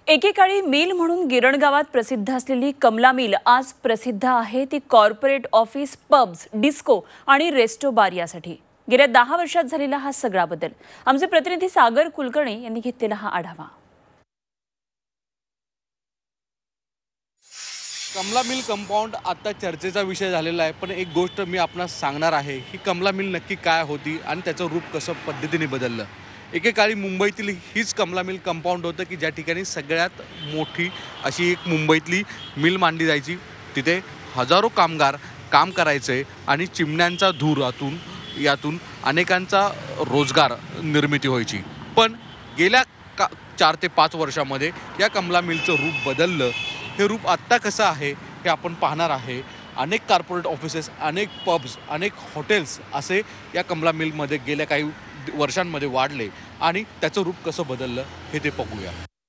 एकेकाळी मिल म्हणून गिरण गावात प्रसिद्ध असलेली कमला मिल आज प्रसिद्ध आहे ती कॉर्पोरेट ऑफिस, पब्स, डिस्को आणि रेस्टो बार यासाठी। गेल्या 10 वर्षात झालेला हा सगळा बदल आमचे प्रतिनिधी सागर कुलकर्णी यांनी घेतलेला हा आढावा। कमला मिल कंपाऊंड आता चर्चेचा विषय झालेला आहे, पण एक गोष्ट मी आपणास सांगणार आहे ही कमला मिल नक्की काय होती आणि त्याचं रूप कसं पद्धतीने बदललं। एकेकाळी मुंबईतील हीच कमला मिल कंपाऊंड होतं की ज्या ठिकाणी सगळ्यात मोठी अशी एक मुंबईतली मिल मांडली जायची। तिथे हजारो कामगार काम करायचे आणि चिमण्यांचा धूर यातून अनेकांचा रोजगार निर्मिती व्हायची। पण गेल्या 4 ते 5 वर्षामध्ये या कमला मिलचं रूप बदललं। हे रूप आत्ता कसं आहे हे आपण पाहणार आहे। अनेक कॉर्पोरेट ऑफिसेस, अनेक पब्स, अनेक हॉटेल्स असे या कमला मिलमध्ये गेल्या काही वर्षांमध्ये वाढले आणि त्याचं रूप कसं बदललं हे ते बघूया।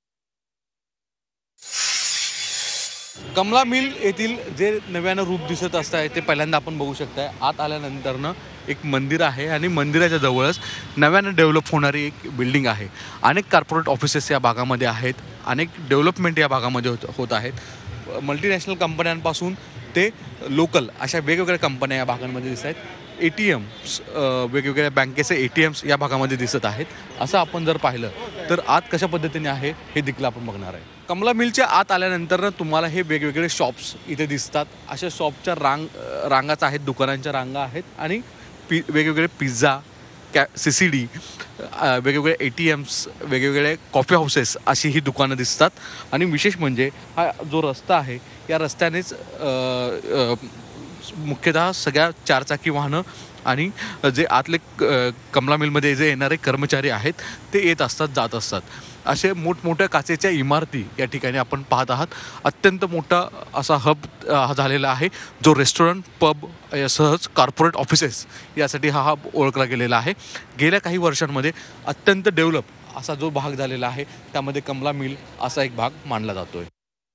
कमला मिल येथील जे नव्यानं रूप दिसत असतं ते पहिल्यांदा आपण बघू शकताय। आत आल्यानंतरनं एक मंदिर आहे आणि मंदिराच्या जवळच नव्यानं डेव्हलप होणारी एक बिल्डिंग आहे। अनेक कॉर्पोरेट ऑफिसेस या भागामध्ये आहेत, अनेक डेव्हलपमेंट या भागामध्ये होत आहेत। मल्टीनॅशनल कंपन्यांपासून ते लोकल अशा वेगवेगळ्या कंपन्या या भागांमध्ये दिसत आहेत। ATMs, वेगवेगळ्या बँकेचे ATMs या भागामध्ये दिसत आहेत। असं आपण जर पाहिलं तर आत कशा पद्धतीने आहे हे देखील आपण बघणार आहे। कमला मिलच्या आत आल्यानंतर तुम्हाला हे वेगवेगळे शॉप्स इथे दिसतात। अशा शॉपच्या रांगाच आहेत, दुकानांच्या रांगा आहेत आणि वेगवेगळे पिझ्झा, CCD, वेगवेगळे ATMs, वेगवेगळे कॉफी हाऊसेस अशी ही दुकानं दिसतात। आणि विशेष म्हणजे हा जो रस्ता आहे या रस्त्यानेच मुख्यतः सगळ्या 4 चाकी वाहनं आणि जे आतले कमला मिलमध्ये जे येणारे कर्मचारी आहेत ते येत असतात, जात असतात। असे मोठमोठ्या काचेच्या इमारती या ठिकाणी आपण पाहत आहात। अत्यंत मोठा असा हब झालेला आहे जो रेस्टॉरंट, पब सहज कॉर्पोरेट ऑफिसेस यासाठी हा हब ओळखला गेलेला आहे। गेल्या काही वर्षांमध्ये अत्यंत डेव्हलप असा जो भाग झालेला आहे त्यामध्ये कमला मिल असा एक भाग मानला जातोय।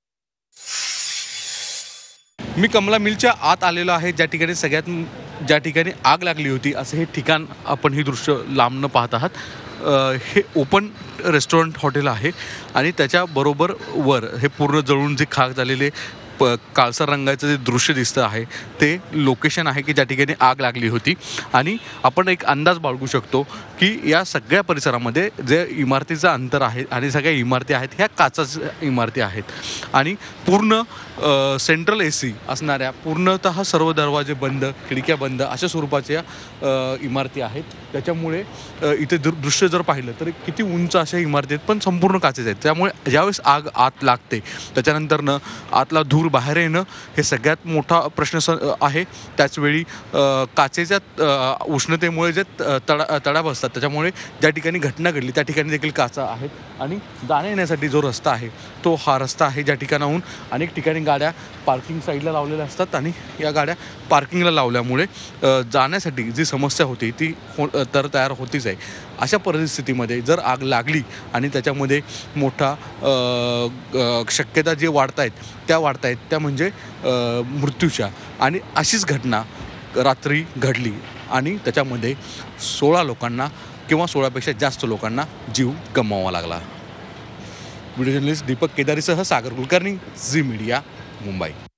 मी कमला मिलच्या आत आलेलो आहे ज्या ठिकाणी आग लागली होती असं हे ठिकाण आपण ही दृश्य लांबनं पाहत आहात। हे ओपन रेस्टॉरंट हॉटेल आहे आणि त्याच्या बरोबर वर हे पूर्ण जळून जे खाक झालेले काळसर रंगाचं जे दृश्य दिसतं आहे ते लोकेशन आहे की ज्या ठिकाणी आग लागली होती। आणि आपण एक अंदाज बाळगू शकतो की या सगळ्या परिसरामध्ये जे इमारतीचं अंतर आहे आणि सगळ्या इमारती आहेत ह्या काचेच्या इमारती आहेत आणि पूर्ण सेंट्रल AC असणाऱ्या, पूर्णतः सर्व दरवाजे बंद, खिडक्या बंद अशा स्वरूपाच्या इमारती आहेत। त्याच्यामुळे इथे दृश्य जर पाहिलं तर किती उंच अशा इमारती आहेत पण संपूर्ण काचेच आहेत। त्यामुळे ज्यावेळेस आग आत लागते त्याच्यानंतरनं आतला धूर बाहेर येणं हे सगळ्यात मोठा प्रश्न आहे। त्याचवेळी काचेच्या उष्णतेमुळे जे तडा बसतात त्याच्यामुळे ज्या ठिकाणी घटना घडली त्या ठिकाणी देखील काचा आहेत। आणि जाण्या येण्यासाठी जो रस्ता आहे तो हा रस्ता आहे ज्या ठिकाणाहून अनेक ठिकाणी गाड्या पार्किंग साईडला लावलेल्या असतात आणि या गाड्या पार्किंगला लावल्यामुळे जाण्यासाठी जी समस्या होती ती तयार होतीच आहे। अशा परिस्थितीमध्ये जर आग लागली आणि त्याच्यामध्ये मोठा शक्यता जे वाढत आहेत त्या म्हणजे मृत्यूच्या। आणि अशीच घटना रात्री घडली आणि त्याच्यामध्ये 16 लोकांना किंवा 16पेक्षा जास्त लोकांना जीव गमवावा लागला। व्हिडिओ जर्नलिस्ट दीपक केदारीसह सागर कुलकर्णी, झी मीडिया, मुंबई।